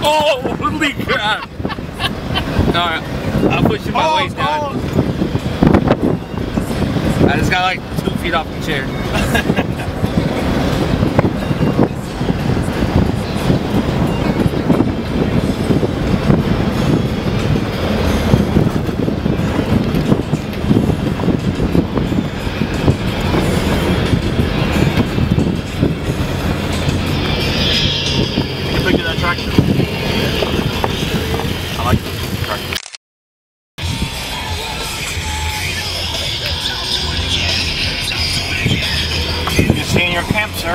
Holy crap! Alright, I'm pushing my weight down. I just got like 2 feet off the chair. I like the tractor. You see in your camp, sir?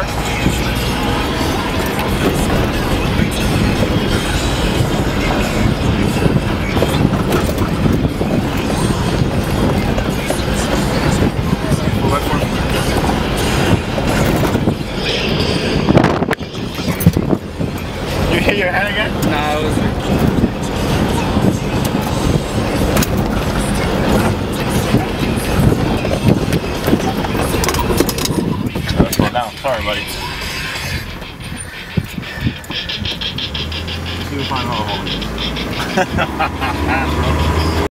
You hit your head again? Nah, it was. Slow down. Sorry, buddy. See if I find another hole.